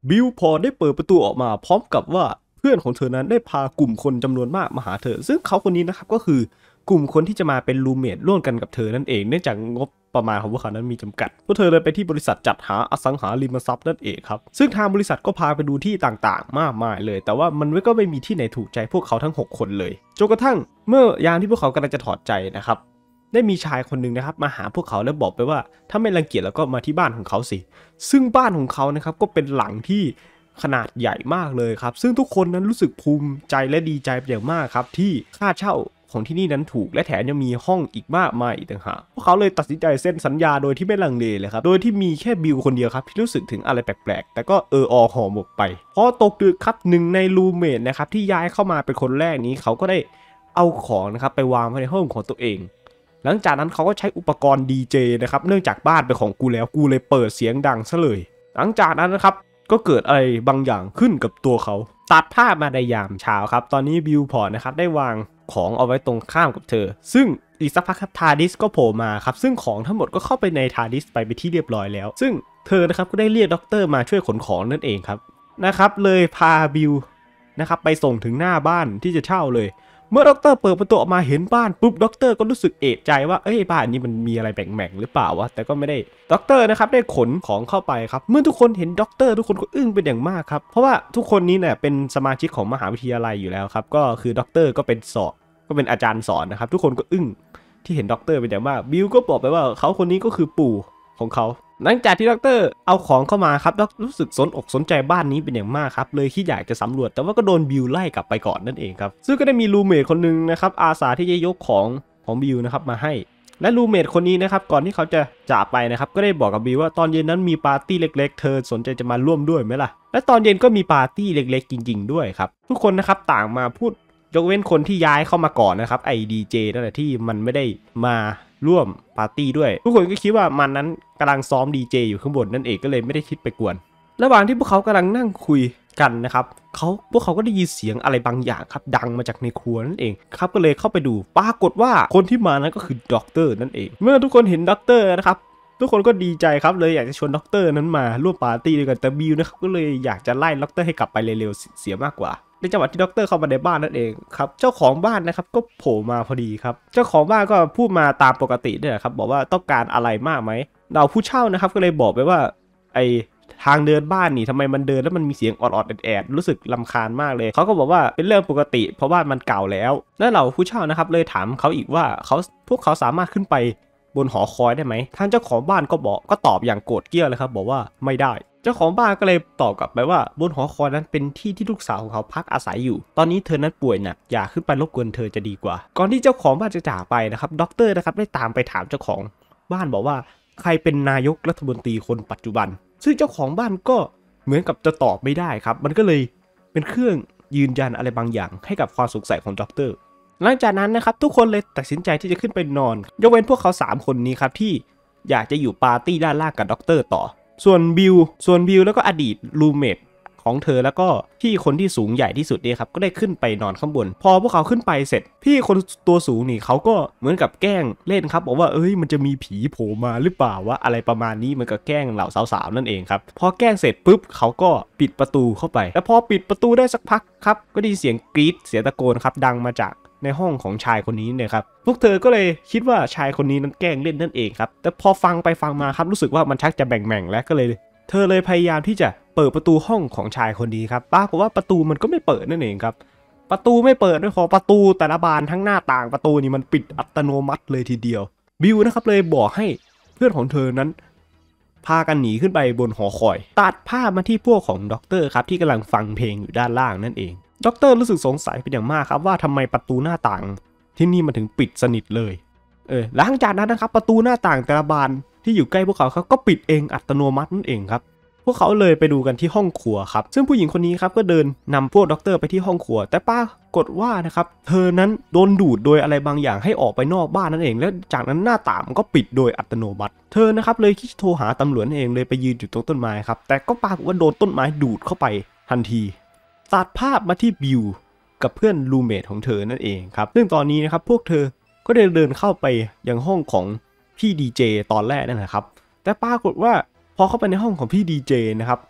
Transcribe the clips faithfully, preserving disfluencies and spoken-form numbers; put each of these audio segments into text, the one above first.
บิลพอได้เปิดประตูออกมาพร้อมกับว่าเพื่อนของเธอนั้นได้พากลุ่มคนจำนวนมากมาหาเธอซึ่งเขาคนนี้นะครับก็คือกลุ่มคนที่จะมาเป็นรูมเมทร่วมกันกับเธอนั่นเองเนื่องจากงบประมาณของพวกเขานั้นมีจำกัดพวกเธอเลยไปที่บริษัทจัดหาอสังหาริมทรัพย์นั่นเองครับซึ่งทางบริษัทก็พาไปดูที่ต่างๆมากมายเลยแต่ว่ามันก็ไม่มีที่ไหนถูกใจพวกเขาทั้งหกคนเลยจนกระทั่งเมื่อยามที่พวกเขากำลังจะถอดใจนะครับได้มีชายคนหนึ่งนะครับมาหาพวกเขาแล้วบอกไปว่าถ้าไม่รังเกียจแล้วก็มาที่บ้านของเขาสิซึ่งบ้านของเขานะครับก็เป็นหลังที่ขนาดใหญ่มากเลยครับซึ่งทุกคนนั้นรู้สึกภูมิใจและดีใจเป็นอย่างมากครับที่ค่าเช่าของที่นี่นั้นถูกและแถมยังมีห้องอีกมากมายอีกต่างหากพวกเขาเลยตัดสินใจเซ็นสัญญาโดยที่ไม่ลังเลเลยครับโดยที่มีแค่บิลคนเดียวครับที่รู้สึกถึงอะไรแปลกๆแต่ก็เอออห่อหมกไปพอตกดึกครับหนึ่งในรูเมทนะครับที่ย้ายเข้ามาเป็นคนแรกนี้เขาก็ได้เอาของนะครับไปวางไว้ในห้องของตัวเองหลังจากนั้นเขาก็ใช้อุปกรณ์ ดี เจ นะครับเนื่องจากบ้านเป็นของกูแล้วกูเลยเปิดเสียงดังซะเลยหลังจากนั้นนะครับก็เกิดอะไรบางอย่างขึ้นกับตัวเขาตัดภาพมาในยามเช้าครับตอนนี้บิลพอร์ตนะครับได้วางของเอาไว้ตรงข้ามกับเธอซึ่งอีกสักพักครับทาร์ดิสก็โผล่มาครับซึ่งของทั้งหมดก็เข้าไปในทาร์ดิสไปไปที่เรียบร้อยแล้วซึ่งเธอนะครับก็ได้เรียกด็อกเตอร์มาช่วยขนของนั่นเองครับนะครับเลยพาบิลนะครับไปส่งถึงหน้าบ้านที่จะเช่าเลยเมื่อด็อกเตอร์เปิดประตูออกมาเห็นบ้านปุ๊บด็อกเตอร์ก็รู้สึกเอะใจว่าเอ้ยบ้านนี้มันมีอะไรแปลกๆหรือเปล่าวะแต่ก็ไม่ได้ด็อกเตอร์นะครับได้ขนของเข้าไปครับเมื่อทุกคนเห็นด็อกเตอร์ทุกคนก็อึ้งเป็นอย่างมากครับเพราะว่าทุกคนนี้เนี่ยเป็นสมาชิกของมหาวิทยาลัยอยู่แล้วครับก็คือด็อกเตอร์ก็เป็นสอนก็เป็นอาจารย์สอนนะครับทุกคนก็อึ้งที่เห็นด็อกเตอร์เป็นอย่างมากบิลก็บอกไปว่าเขาคนนี้ก็คือปู่ของเขาหลังจากที่ด็อกเตอร์เอาของเข้ามาครับด็อกรู้สึกสนอกสนใจบ้านนี้เป็นอย่างมากครับเลยคิดอยากจะสำรวจแต่ว่าก็โดนบิลไล่กลับไปก่อนนั่นเองครับซึ่งก็ได้มีรูเมทคนนึงนะครับอาสาที่จะยกของของบิลนะครับมาให้และรูเมทคนนี้นะครับก่อนที่เขาจะจากไปนะครับก็ได้บอกกับบิลว่าตอนเย็นนั้นมีปาร์ตี้เล็กๆเธอสนใจจะมาร่วมด้วยไหมล่ะและตอนเย็นก็มีปาร์ตี้เล็กๆจริงๆด้วยครับทุกคนนะครับต่างมาพูดยกเว้นคนที่ย้ายเข้ามาก่อนนะครับไอ้ดีเจนั่นแหละที่มันไม่ได้มาร่วมปาร์ตี้ด้วยทุกคนก็คิดว่ามันนั้นกำลังซ้อมดีเจอยู่ข้างบนนั่นเองก็เลยไม่ได้คิดไปกวนระหว่างที่พวกเขากำลังนั่งคุยกันนะครับเขาพวกเขาก็ได้ยินเสียงอะไรบางอย่างครับดังมาจากในครัวนั่นเองครับก็เลยเข้าไปดูปรากฏว่าคนที่มานั้นก็คือด็อกเตอร์นั่นเองเมื่อทุกคนเห็นด็อกเตอร์นะครับทุกคนก็ดีใจครับเลยอยากจะชวนด็อกเตอร์นั้นมาร่วมปาร์ตี้ด้วยกันแต่บิลนะครับก็เลยอยากจะไล่ด็อกเตอร์ให้กลับไปเร็วๆเสียมากกว่าในจังหวะที่ด็อกเตอร์เข้ามาในบ้านนั่นเองครับเจ้าของบ้านนะครับก็โผล่มาพอดีครับเจ้าของบ้านก็พูดมาตามปกตินี่แหละครับบอกว่าต้องการอะไรมากไหมเราผู้เช่านะครับก็เลยบอกไปว่าไอทางเดินบ้านนี่ทำไมมันเดินแล้วมันมีเสียงออดๆแอดๆรู้สึกรำคาญมากเลยเขาก็บอกว่าเป็นเรื่องปกติเพราะว่ามันเก่าแล้วแล้วเราผู้เช่านะครับเลยถามเขาอีกว่าเขาพวกเขาสามารถขึ้นไปบนหอคอยได้ไหมทางเจ้าของบ้านก็บอกก็ตอบอย่างโกรธเกรี้ยวเลยครับบอกว่าไม่ได้เจ้าของบ้านก็เลยตอบกลับไปว่าบนหอคอยนั้นเป็นที่ที่ลูกสาวของเขาพักอาศัยอยู่ตอนนี้เธอนั้นป่วยหนักอย่าขึ้นไปรบกวนเธอจะดีกว่าก่อนที่เจ้าของบ้านจะจากไปนะครับด็อกเตอร์นะครับได้ตามไปถามเจ้าของบ้านบอกว่าใครเป็นนายกรัฐมนตรีคนปัจจุบันซึ่งเจ้าของบ้านก็เหมือนกับจะตอบไม่ได้ครับมันก็เลยเป็นเครื่องยืนยันอะไรบางอย่างให้กับความสงสัยของด็อกเตอร์หลังจากนั้นนะครับทุกคนเลยตัดสินใจที่จะขึ้นไปนอนยกเว้นพวกเขาสามคนนี้ครับที่อยากจะอยู่ปาร์ตี้ด้านล่างกับด็อกเตอร์ต่อส่วนบิลส่วนบิลแล้วก็อดีตรูเมทของเธอแล้วก็พี่คนที่สูงใหญ่ที่สุดเนี่ยครับก็ได้ขึ้นไปนอนข้างบนพอพวกเขาขึ้นไปเสร็จพี่คนตัวสูงนี่เขาก็เหมือนกับแกล้งเล่นครับบอกว่าเอ้ยมันจะมีผีโผล่มาหรือเปล่าวะอะไรประมาณนี้มันก็แกล้งเหล่าสาวๆนั่นเองครับพอแกล้งเสร็จปุ๊บเขาก็ปิดประตูเข้าไปแล้วพอปิดประตูได้สักพักครับก็ได้ยินเสียงกรี๊ดเสียงตะโกนครับดังมาจากในห้องของชายคนนี้เนี่ยครับพวกเธอก็เลยคิดว่าชายคนนี้นั้นแกล้งเล่นนั่นเองครับแต่พอฟังไปฟังมาครับรู้สึกว่ามันชักจะแบ่งๆแล้วก็เลยเธอเลยพยายามที่จะเปิดประตูห้องของชายคนนี้ครับปรากฏว่าประตูมันก็ไม่เปิดนั่นเองครับประตูไม่เปิดด้วยพอประตูแต่ละบานทั้งหน้าต่างประตูนี่มันปิดอัตโนมัติเลยทีเดียวบิลนะครับเลยบอกให้เพื่อนของเธอนั้นพากันหนีขึ้นไปบนหอคอยตัดภาพมาที่พวกของด็อกเตอร์ครับที่กำลังฟังเพลงอยู่ด้านล่างนั่นเองด็อกเตอร์รู้สึกสงสัยเป็นอย่างมากครับว่าทำไมประตูหน้าต่างที่นี่มันถึงปิดสนิทเลยเออหลังจากนั้นนะครับประตูหน้าต่างแต่ละบานที่อยู่ใกล้พวกเขาเขาก็ปิดเองอัตโนมัตินั่นเองครับพวกเขาเลยไปดูกันที่ห้องครัวครับซึ่งผู้หญิงคนนี้ครับก็เดินนำพวกด็อกเตอร์ไปที่ห้องครัวแต่ปรากฏว่านะครับเธอนั้นโดนดูดโดยอะไรบางอย่างให้ออกไปนอกบ้านนั่นเองและจากนั้นหน้าต่างมันก็ปิดโดยอัตโนมัติเธอนะครับเลยคิดโทรหาตำรวจเองเลยไปยืนอยู่ตรงต้นไม้ครับแต่ก็ปรากฏว่าโดนต้นไม้ดูดเข้าไปทันทีตัดภาพมาที่บิลกับเพื่อนรูเมทของเธอนั่นเองครับซึ่งตอนนี้นะครับพวกเธอก็ได้เดินเข้าไปยังห้องของพี่ดีเจตอนแรกนั่นแหละครับแต่ปรากฏว่าพอเข้าไปในห้องของพี่ดีเจนะครับ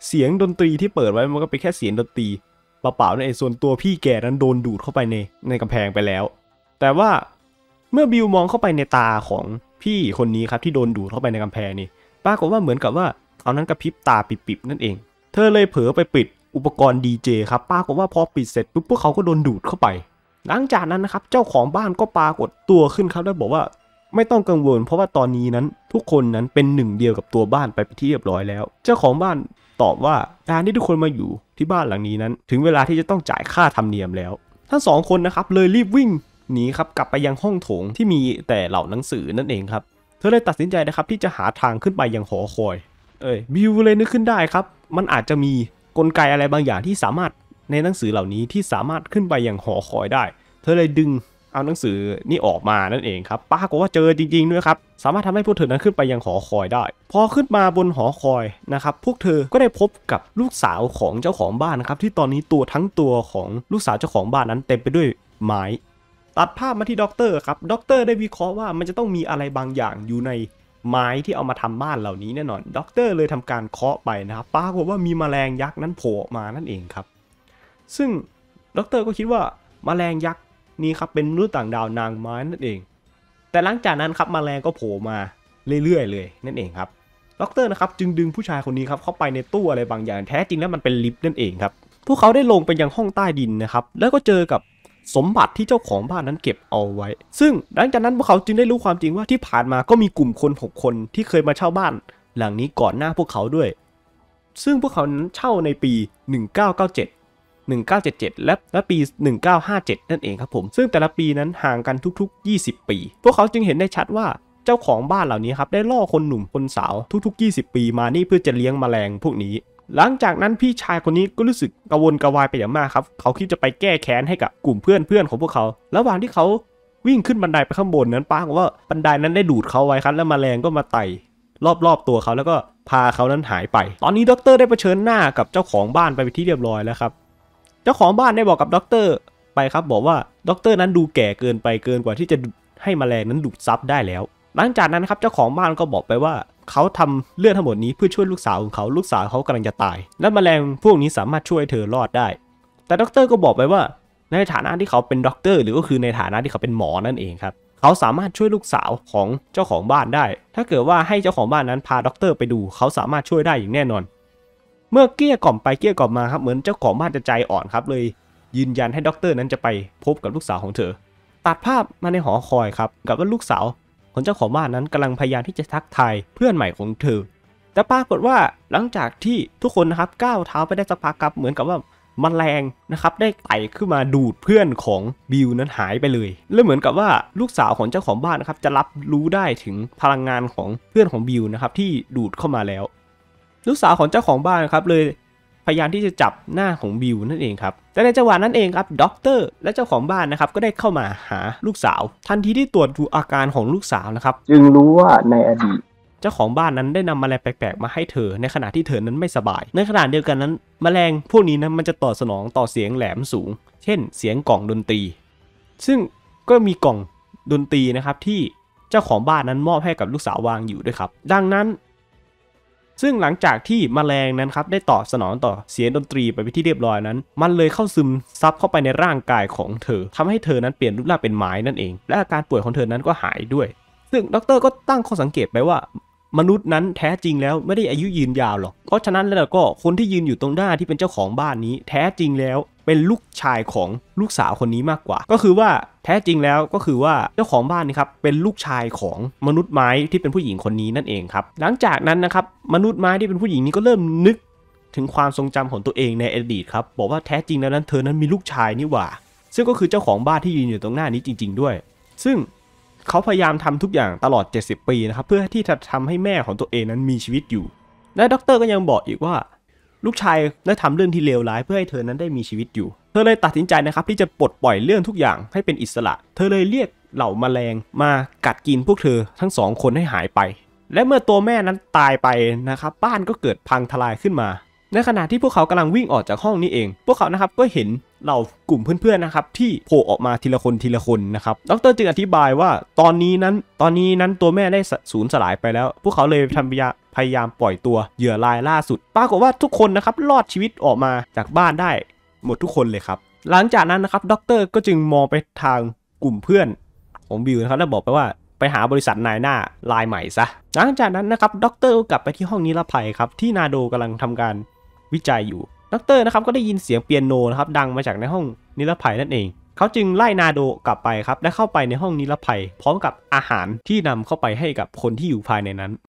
เสียงดนตรีที่เปิดไว้มันก็เป็นแค่เสียงดนตรีเปล่าๆนั่นเองส่วนตัวพี่แกนั้นโดนดูดเข้าไปในในกำแพงไปแล้วแต่ว่าเมื่อบิวมองเข้าไปในตาของพี่คนนี้ครับที่โดนดูดเข้าไปในกำแพงนี่ปรากฏว่าเหมือนกับว่าเขานั้นกระพริบตาปิบๆนั่นเองเธอเลยเผลอไปปิดอุปกรณ์ดีเจครับปรากฏว่าพอปิดเสร็จปุ๊บพวกเขาก็โดนดูดเข้าไปหลังจากนั้นนะครับเจ้าของบ้านก็ปรากฏตัวขึ้นครับแล้วบอกว่าไม่ต้องกังวลเพราะว่าตอนนี้นั้นทุกคนนั้นเป็นหนึ่งเดียวกับตัวบ้านไปเป็นที่เรียบร้อยแล้วเจ้าของบ้านตอบว่าการที่ทุกคนมาอยู่ที่บ้านหลังนี้นั้นถึงเวลาที่จะต้องจ่ายค่าธรรมเนียมแล้วทั้งสองคนนะครับเลยรีบวิ่งหนีครับกลับไปยังห้องโถงที่มีแต่เหล่าหนังสือนั่นเองครับเธอเลยตัดสินใจนะครับที่จะหาทางขึ้นไปยังหอคอยเอ้ยบิวเลยนึกขึ้นได้ครับมันอาจจะมีกลไกอะไรบางอย่างที่สามารถในหนังสือเหล่านี้ที่สามารถขึ้นไปยังหอคอยได้เธอเลยดึงเอาหนังสือนี่ออกมานั่นเองครับปรากฏว่าเจอจริงๆด้วยครับสามารถทำให้พวกเธอนั้นขึ้นไปยังหอคอยได้พอขึ้นมาบนหอคอยนะครับพวกเธอก็ได้พบกับลูกสาวของเจ้าของบ้านนะครับที่ตอนนี้ตัวทั้งตัวของลูกสาวเจ้าของบ้านนั้นเต็มไปด้วยไม้ตัดภาพมาที่ด็อกเตอร์ครับด็อกเตอร์ได้วิเคราะห์ว่ามันจะต้องมีอะไรบางอย่างอยู่ในไม้ที่เอามาทำบ้านเหล่านี้แน่นอนด็อกเตอร์เลยทำการเคาะไปนะครับปรากฏว่ามีแมลงยักษ์นั้นโผล่ออกมานั่นเองครับซึ่งด็อกเตอร์ก็คิดว่าแมลงยักษ์นี่ครับเป็นมนุษย์ต่างดาวนางไม้นั่นเองแต่หลังจากนั้นครับแมลงก็โผล่มาเรื่อยๆเลยนั่นเองครับด็อกเตอร์นะครับจึงดึงผู้ชายคนนี้ครับเข้าไปในตู้อะไรบางอย่างแท้จริงแล้วมันเป็นลิฟต์นั่นเองครับพวกเขาได้ลงไปยังห้องใต้ดินนะครับแล้วก็เจอกับสมบัติที่เจ้าของบ้านนั้นเก็บเอาไว้ซึ่งหลังจากนั้นพวกเขาจึงได้รู้ความจริงว่าที่ผ่านมาก็มีกลุ่มคนหกคนที่เคยมาเช่าบ้านหลังนี้ก่อนหน้าพวกเขาด้วยซึ่งพวกเขานั้นเช่าในปีหนึ่งเก้าเก้าเจ็ด หนึ่งเก้าเจ็ดเจ็ดและและปีหนึ่งเก้าห้าเจ็ดนั่นเองครับผมซึ่งแต่ละปีนั้นห่างกันทุกๆยี่สิบปีพวกเขาจึงเห็นได้ชัดว่าเจ้าของบ้านเหล่านี้ครับได้ล่อคนหนุ่มคนสาวทุกๆยี่สิบปีมานี่เพื่อจะเลี้ยงแมลงพวกนี้หลังจากนั้นพี่ชายคนนี้ก็รู้สึกกระวนกระวายไปอย่างมากครับเขาคิดจะไปแก้แค้นให้กับกลุ่มเพื่อนเพื่อนของพวกเขาระหว่างที่เขาวิ่งขึ้นบันไดไปข้างบนนั้นป้าบอกว่าบันไดนั้นได้ดูดเขาไว้ครับแล้วแมลงก็มาไต่รอบๆตัวเขาแล้วก็พาเขานั้นหายไปตอนนี้ด็อกเตอร์ได้เผชิญหน้ากับเจ้าของบ้านไปเป็นที่เรียบร้อยแล้วครับเจ้าของบ้านได้บอกกับด็อกเตอร์ไปครับบอกว่าด็อกเตอร์นั้นดูแก่เกินไปเกินกว่าที่จะให้แมลงนั้นดูดซับได้แล้วหลังจากนั้นครับเจ้าของบ้านก็บอกไปว่าเขาทำเรื่องทั้งหมดนี้เพื่อช่วยลูกสาวของเขาลูกสาวเขากำลังจะตายและแมลงพวกนี้สามารถช่วยเธอรอดได้แต่ด็อกเตอร์ก็บอกไปว่าในฐานะที่เขาเป็นด็อกเตอร์หรือก็คือในฐานะที่เขาเป็นหมอนั่นเองครับเขาสามารถช่วยลูกสาวของเจ้าของบ้านได้ถ้าเกิดว่าให้เจ้าของบ้านนั้นพาด็อกเตอร์ไปดูเขาสามารถช่วยได้อย่างแน่นอนเมื่อเกลี้ยกล่อมไปเกลี้ยกล่อมมาครับเหมือนเจ้าของบ้านจะใจอ่อนครับเลยยืนยันให้ด็อกเตอร์นั้นจะไปพบกับลูกสาวของเธอตัดภาพมาในหอคอยครับกับว่าลูกสาวของเจ้าของบ้านนั้นกำลังพยายามที่จะทักทายเพื่อนใหม่ของเธอแต่ปรากฏว่าหลังจากที่ทุกคนนะครับก้าวเท้าไปได้สักพักครับเหมือนกับว่าแมลงนะครับได้ไต่ขึ้นมาดูดเพื่อนของบิวนั้นหายไปเลยและเหมือนกับว่าลูกสาวของเจ้าของบ้านนะครับจะรับรู้ได้ถึงพลังงานของเพื่อนของบิวนะครับที่ดูดเข้ามาแล้วลูกสาวของเจ้าของบ้านครับเลยพยายามที่จะจับหน้าของบิวนั่นเองครับแต่ในจังหวะนั้นเองครับด็อกเตอร์และเจ้าของบ้านนะครับก็ได้เข้ามาหาลูกสาวทันทีที่ตรวจดูอาการของลูกสาวนะครับจึงรู้ว่าในอดีตเจ้าของบ้านนั้นได้นำแมลงแปลกๆมาให้เธอในขณะที่เธอนั้นไม่สบายในขณะเดียวกันนั้นแมลงพวกนี้นั้นมันจะตอบสนองต่อเสียงแหลมสูงเช่นเสียงกล่องดนตรีซึ่งก็มีกล่องดนตรีนะครับที่เจ้าของบ้านนั้นมอบให้กับลูกสาววางอยู่ด้วยครับดังนั้นซึ่งหลังจากที่แมลงนั้นครับได้ตอบสนองต่อเสียงดนตรีไปเป็นที่เรียบร้อยนั้นมันเลยเข้าซึมซับเข้าไปในร่างกายของเธอทำให้เธอนั้นเปลี่ยนรูปร่างเป็นไม้นั่นเองและอาการป่วยของเธอนั้นก็หายด้วยซึ่งด็อกเตอร์ก็ตั้งข้อสังเกตไปว่ามนุษย์นั้นแท้จริงแล้วไม่ได้อายุยืนยาวหรอกเพราะฉะนั้นแล้วก็คนที่ยืนอยู่ตรงหน้าที่เป็นเจ้าของบ้านนี้แท้จริงแล้วเป็นลูกชายของลูกสาวคนนี้มากกว่าก็คือว่าแท้จริงแล้วก็คือว่าเจ้าของบ้านนี่ครับเป็นลูกชายของมนุษย์ไม้ที่เป็นผู้หญิงคนนี้นั่นเองครับหลังจากนั้นนะครับมนุษย์ไม้ที่เป็นผู้หญิงนี้ก็เริ่มนึกถึงความทรงจำของตัวเองในอดีตครับบอกว่าแท้จริงแล้วนั้นเธอนั้นมีลูกชายนี่หว่าซึ่งก็คือเจ้าของบ้านที่ยืนอยู่ตรงหน้านี้จริงๆด้วยซึ่งเขาพยายามทำทุกอย่างตลอดเจ็ดสิบปีนะครับเพื่อที่จะทำให้แม่ของตัวเองนั้นมีชีวิตอยู่และด็อกเตอร์ก็ยังบอกอีกว่าลูกชายได้ทำเรื่องที่เลวร้ายเพื่อให้เธอนั้นได้มีชีวิตอยู่เธอเลยตัดสินใจนะครับที่จะปลดปล่อยเรื่องทุกอย่างให้เป็นอิสระเธอเลยเรียกเหล่าแมลงมากัดกินพวกเธอทั้งสองคนให้หายไปและเมื่อตัวแม่นั้นตายไปนะครับบ้านก็เกิดพังทลายขึ้นมาในขณะที่พวกเขากำลังวิ่งออกจากห้องนี้เองพวกเขานะครับก็เห็นเหล่ากลุ่มเพื่อนๆนะครับที่โผล่ออกมาทีละคนทีละคนนะครับดร.จึงอธิบายว่าตอนนี้นั้นตอนนี้นั้นตัวแม่ได้สูญสลายไปแล้วพวกเขาเลยทำพยายามปล่อยตัวเหยื่อรายล่าสุดปรากฏว่าทุกคนนะครับรอดชีวิตออกมาจากบ้านได้หมดทุกคนเลยครับหลังจากนั้นนะครับดร.ก็จึงมองไปทางกลุ่มเพื่อนของบิลนะครับแล้วบอกไปว่าไปหาบริษัทนายหน้ารายใหม่ซะหลังจากนั้นนะครับดร.กลับไปที่ห้องนิรภัยครับที่นาโดกำลังทำการวิจัยอยู่ดร.นะครับก็ได้ยินเสียงเปียโนนะครับดังมาจากในห้องนิรภัยนั่นเองเขาจึงไล่นาโดกลับไปครับและเข้าไปในห้องนิรภัยพร้อมกับอาหารที่นำเข้าไปให้กับคนที่อยู่ภายในนั้น